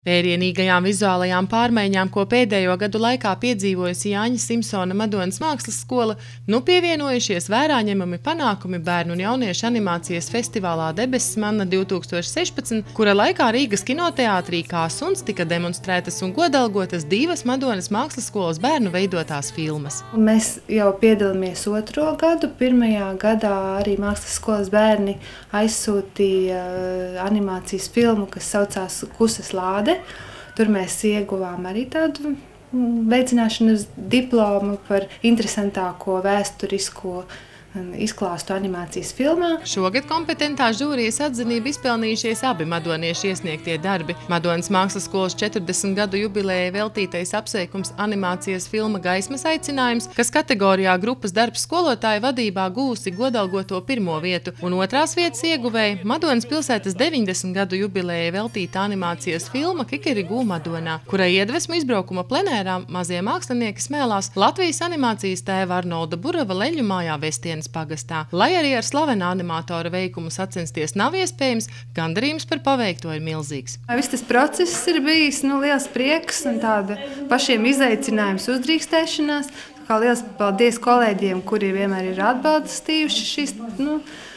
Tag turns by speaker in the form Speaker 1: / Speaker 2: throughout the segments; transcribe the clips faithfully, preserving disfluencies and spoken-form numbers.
Speaker 1: Vērienīgajām vizuālajām pārmaiņām, ko pēdējo gadu laikā piedzīvojusi Jāņa Simpsona Madonas mākslas skola, nu pievienojušies vērā ņemami panākumi bērnu un jauniešu animācijas festivālā Debesis Manna divi tūkstoši sešpadsmit, kura laikā Rīgas kinoteātrī kā suns tika demonstrētas un godalgotas divas Madonas mākslas skolas bērnu veidotās filmas.
Speaker 2: Mēs jau piedalāmies otro gadu. Pirmajā gadā arī mākslas skolas bērni aizsūtīja animācijas filmu, kas saucās Kusas lāde. Tur mēs ieguvām arī tādu veicināšanas diplomu par interesantāko vēsturisko izklāstu animācijas filmā.
Speaker 1: Šogad kompetentā žūrijas atzinību izpelnījušies abi madonieši iesniegtie darbi. Madonas mākslas skolas četrdesmit gadu jubilejai veltītais apsveikums animācijas filma Gaismas aicinājums, kas kategorijā grupas darbs skolotāja vadībā gūsi godalgoto pirmo vietu, un otrās vietas ieguvēja Madonas pilsētas deviņdesmit gadu jubilejai veltīta animācijas filma Kikerigū Madonā, kurai iedvesmu izbraukuma plenērā mazie mākslinieki smēlās Latvijas animācijas tēva Arnolda Burava Leļu mājā Vestienes pagastā. Lai arī ar slavena animatora veikumu sacensties nav iespējams, gandarījums par paveikto ir milzīgs.
Speaker 2: Viss tas process ir bijis nu, liels prieks un tāda pašiem izaicinājums uzdrīkstēšanās. Kā liels paldies kolēģiem, kuri vienmēr ir atbalstījuši šīs nu,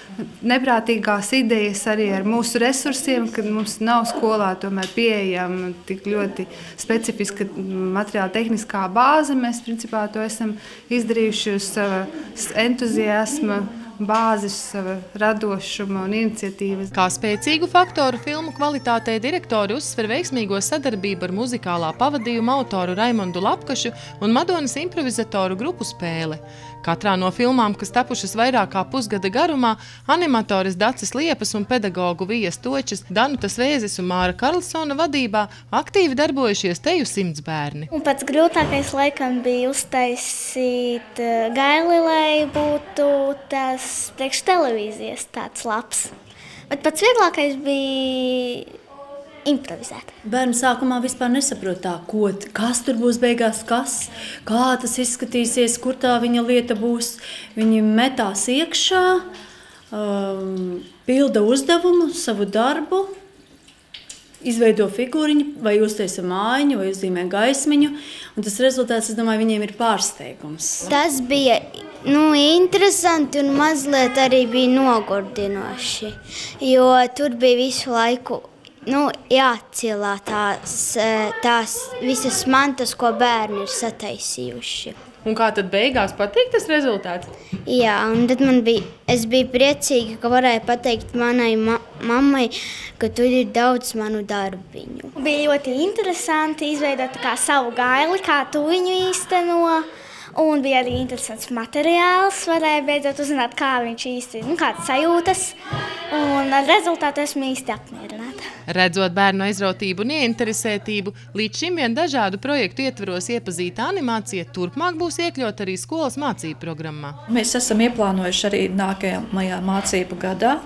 Speaker 2: neprātīgās idejas arī ar mūsu resursiem, kad mums nav skolā tomēr pieejama tik ļoti specifiska materiāla tehniskā bāze. Mēs principā to esam izdarījuši uz sava entuziasma bāzes, sava radošuma un iniciatīvas.
Speaker 1: Kā spēcīgu faktoru filmu kvalitātei direktori uzsver veiksmīgo sadarbību ar muzikālā pavadījuma autoru Raimondu Lapkašu un Madonas improvizatoru grupu Spēle. Katrā no filmām, kas tapušas vairāk kā pusgada garumā, animatoris Dacis Liepas un pedagogu Vijas Točas, Danutas Vēzes un Māra Karlsona vadībā aktīvi darbojušies teju simts bērni.
Speaker 3: Un pats grūtākais laikam bija uztaisīt gaili, lai būtu tas priekš televīzijas tāds labs. Bet pats vieglākais bija improvizēt.
Speaker 4: Bērni sākumā vispār nesaprot tā, ko, kas tur būs beigās, kas, kā tas izskatīsies, kur tā viņa lieta būs. Viņi metās iekšā, um, pilda uzdevumu, savu darbu, izveido figūriņu, vai uztaisa mājiņu, vai uzzīmē gaismiņu. Un tas rezultāts, es domāju, viņiem ir pārsteigums.
Speaker 3: Tas bija nu, interesanti un mazliet arī bija nogurdinoši, jo tur bija visu laiku Nu, jāatcilā tās, tās visas mantas, ko bērni ir sataisījuši.
Speaker 1: Un kā tad beigās patīk tas rezultāts?
Speaker 3: Jā, un tad man bija, es biju priecīga, ka varēju pateikt manai ma mammai, ka tur ir daudz manu darbiņu. Bija ļoti interesanti izveidot kā savu gaili, kā tu viņu īsteno. Un bija arī interesants materiāls, varēja beidzot uzzināt, kā viņš īsti, nu, kāds sajūtas. Un ar rezultātu esmu īsti apmierināta.
Speaker 1: Redzot bērnu aizrautību un ieinteresētību, līdz šim vien dažādu projektu ietvaros iepazīta animācija turpmāk būs iekļaut arī skolas mācību programmā.
Speaker 5: Mēs esam ieplānojuši arī nākamajā mācību gadā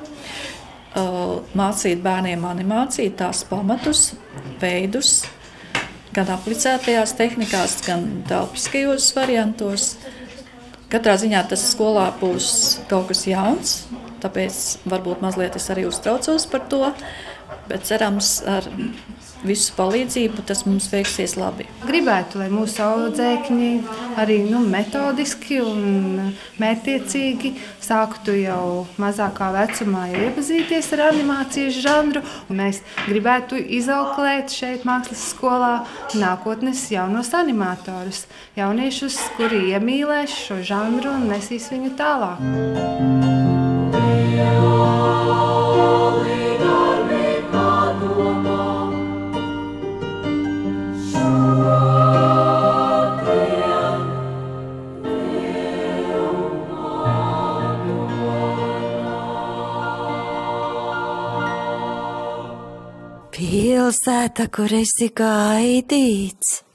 Speaker 5: mācīt bērniem animāciju, tās pamatus, veidus, gan aplicētajās tehnikās, gan telpiskajos variantos. Katrā ziņā tas skolā būs kaut kas jauns, tāpēc varbūt mazliet es arī uztraucos par to, bet cerams ar visu palīdzību tas mums veiksies labi.
Speaker 2: Gribētu, lai mūsu audzēkņi arī nu, metodiski un mērķtiecīgi sāktu jau mazākā vecumā jau iepazīties ar animācijas žanru. Mēs gribētu izauklēt šeit mākslas skolā nākotnes jaunos animatorus, jauniešus, kuri iemīlēs šo žanru un nesīs viņu tālāk.
Speaker 6: Pilsēta, kur esi gaidīts.